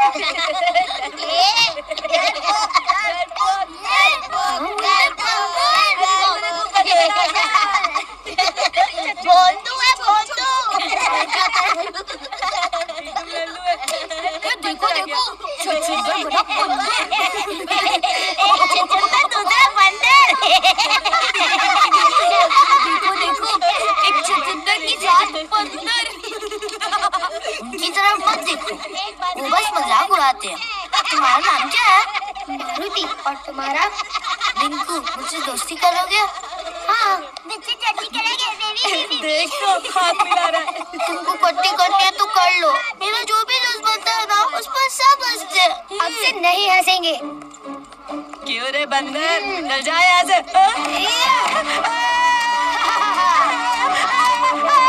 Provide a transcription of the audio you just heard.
बोंदू है बोंदू। देखो देखो छछूंदर बड़ा बंदर। छछूंदर दूसरा बंदर। देखो देखो एक छछूंदर की साथ बंदर। उनकी तरफ मत देखो, वो बस मजाक उड़ाते हैं। तुम्हारा नाम क्या है? मारुति। और तुम्हारा? रिंकू। मुझसे दोस्ती करोगे? हाँ। मुझसे दोस्ती करेंगे बेबी। देखो हाथ मिला रहा है। तुमको पट्टी करनी है तो कर लो। मेरा जो भी दोस्त बनता है ना उस पर सब हंसते हैं। अब से नहीं हंसेंगे। क्यों रे बंदर, चल जा यहाँ से।